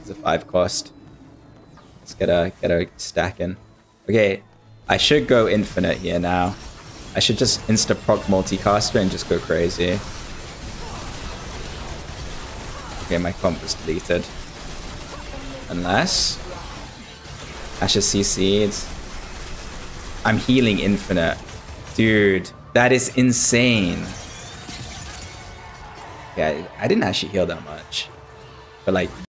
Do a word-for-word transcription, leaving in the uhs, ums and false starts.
It's a five cost. Let's get a get a stack in. Okay, I should go infinite here now. I should just insta proc multicaster and just go crazy. Okay, my comp was deleted. Unless Ashes C C'd. I'm healing infinite. Dude, that is insane. Yeah, I didn't actually heal that much. But like